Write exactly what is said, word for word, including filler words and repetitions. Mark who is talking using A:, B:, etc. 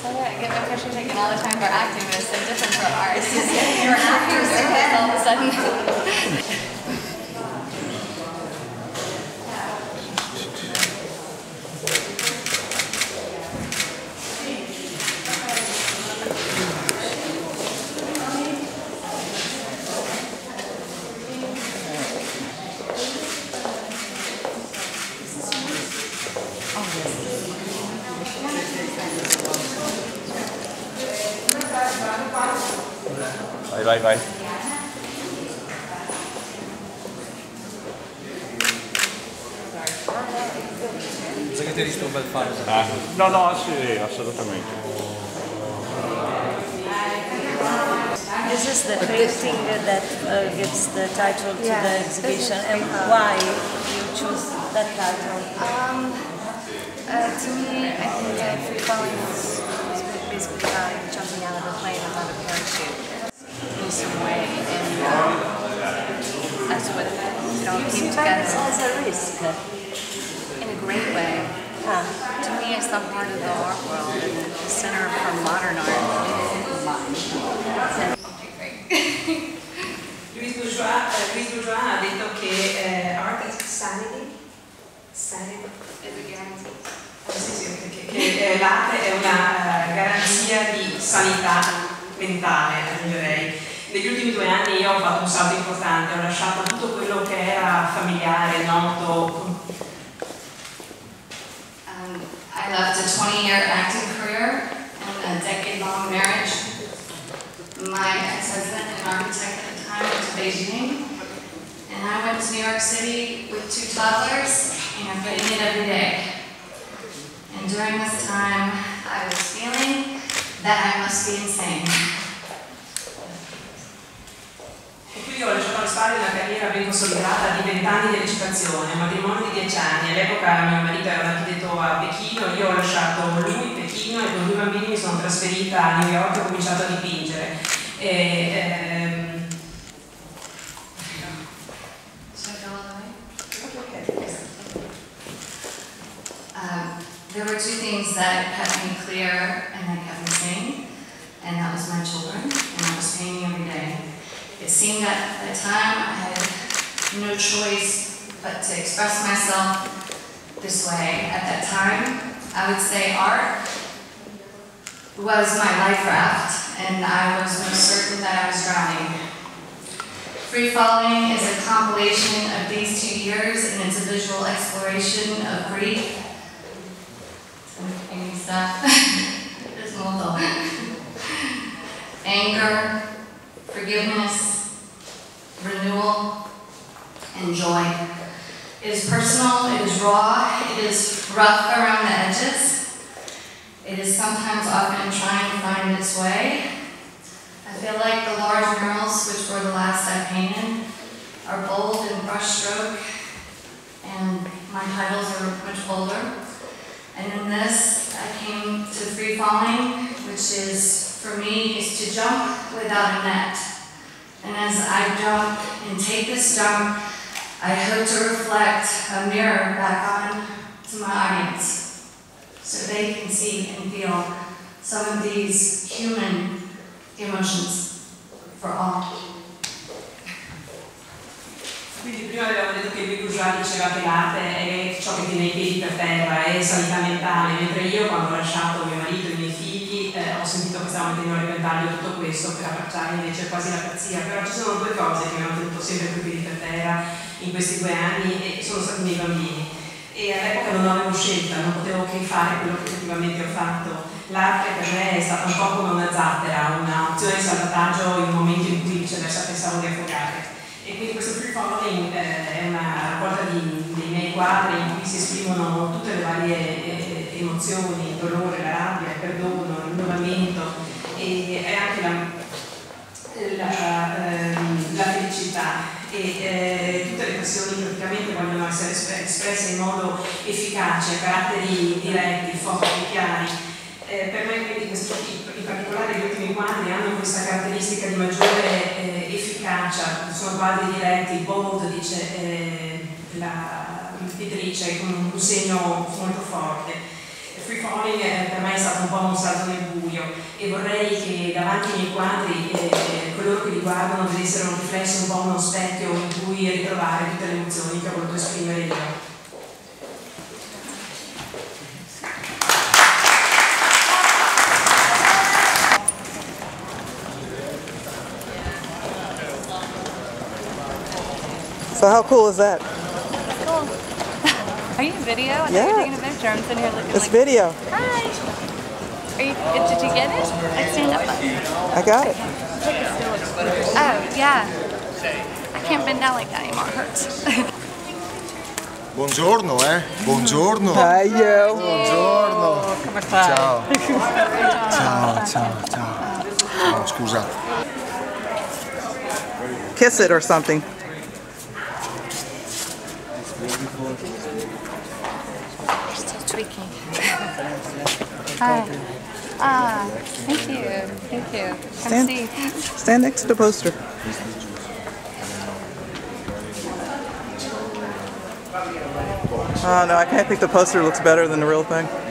A: yeah, I get my picture taken all the time for acting, but it's so different for art. You're actors and all of a sudden.
B: Vai, vai, vai.
C: Sai che ti disturba il fare?
B: Ah, no, no, sì, assolutamente.
D: This is the painting that uh, gives the title to yeah. the exhibition, and why you choose that title?
A: Um, uh, to me, I think uh, Free Falling is, is basically about jumping out of a plane without a parachute in some way, and uh, that's what it all came together.
D: As a risk?
A: In a great way.
D: Ah.
A: To me, it's the heart of the art world and the center for modern art.
E: Louise Bourgeois, eh, Louise Bourgeois ha detto che eh, art is sanity, sanity. Eh, sì, sì, che, che eh, l'arte è una uh, garanzia di sanità mentale, aggiungerei. Negli ultimi due anni io ho fatto un salto importante, ho lasciato tutto quello che era familiare, noto.
A: Um, I left a twenty-year acting career and a decade-long marriage. My ex-husband, an architect at the time, went to Beijing, and I went to New York City with two toddlers, and getting it every day. And during this time, I was feeling that I must be insane.
E: E quindi ho lasciato alle spalle una carriera ben consolidata di vent'anni di recitazione, un matrimonio di dieci anni. All'epoca mio marito era un architetto a Pechino, io ho lasciato lui, Pechino, e con due bambini mi sono trasferita a New York e ho cominciato a dipingere. E, ehm... um, there were two things that kept me clear and that kept me sane, and that was my children, and I was painting every day. It seemed that at the time I had no choice but to express myself this way. At that time, I would say art was my life raft, and I was most certain that I was drowning. Free Falling is a compilation of these two years, and it's a visual exploration of grief. There's molto. Anger, forgiveness, renewal, and joy. It is personal, it is raw, it is rough around the edges. It is sometimes often trying to find its way. I feel like the large murals, which were the last I painted, are bold and brushstroke, and my titles are much bolder. And in this, I came to Free Falling, which is, for me, is to jump without a net. And as I jump and take this jump, I hope to reflect a mirror back on to my audience, so they can see and feel some of these human emotions for all. Quindi prima avevamo detto che Louise Bourgeois diceva che l'arte è ciò che tiene i piedi per terra, è sanità mentale, mentre io quando ho lasciato mio marito e i miei figli eh, ho sentito che stavo mettendo a repentaglio tutto questo per abbracciare invece quasi la pazzia. Però ci sono due cose che mi hanno tenuto sempre più piedi per terra in questi due anni e sono stati i miei bambini. E all'epoca non avevo scelta, non potevo che fare quello che effettivamente ho fatto. L'arte per me è stata un po' come una zattera, un'opzione di salvataggio in un momento in cui viceversa pensavo di affogare. E quindi questo Free Falling eh, è una raccolta di, dei miei quadri in cui si esprimono tutte le varie eh, emozioni, il dolore, la rabbia, il perdono, il rinnovamento e è anche la, la, ehm, la felicità. E eh, tutte le passioni praticamente vogliono essere espresse in modo efficace, a caratteri diretti, forti, chiari. Eh, per me quindi questi, in particolare gli ultimi quadri hanno questa caratteristica di maggiore eh, efficacia, sono quadri diretti, bold, dice eh, la pittrice, con un segno molto forte. free falling eh, per me è stato un po' un salto nel buio e vorrei che davanti ai miei quadri eh, coloro che li guardano vedessero un riflesso, un po' uno specchio in cui ritrovare tutte le emozioni che ho voluto esprimere io.
F: So how cool is that?
G: Cool. Are you video? I thought
F: Yeah.
G: you were taking a picture. I'm sitting here looking
F: It's
G: like.
F: video.
G: Hi. Are you? Did you get it? Like stand up.
F: I got it.
G: Oh yeah. I can't bend down like that anymore. It hurts.
H: Buongiorno, eh? Buongiorno.
F: Hi, yo.
H: Buongiorno. Ciao. Ciao, ciao, ciao. Oh, scusate.
F: Kiss it or something.
G: Still tweaking. Hi. Ah, thank you. Thank you. Come
F: Stand,
G: see.
F: stand next to the poster. Oh no, I can't think the poster looks better than the real thing.